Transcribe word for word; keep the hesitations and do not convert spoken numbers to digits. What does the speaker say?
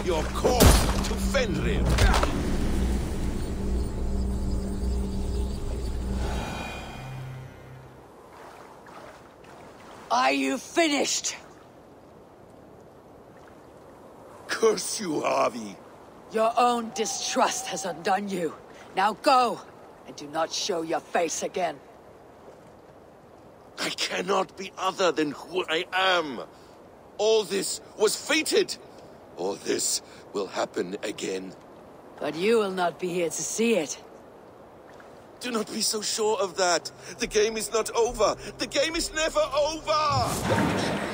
your corpse to Fenrir. Are you finished? Curse you, Harvey. Your own distrust has undone you. Now go, and do not show your face again. I cannot be other than who I am. All this was fated. All this will happen again. But you will not be here to see it. Do not be so sure of that. The game is not over. The game is never over!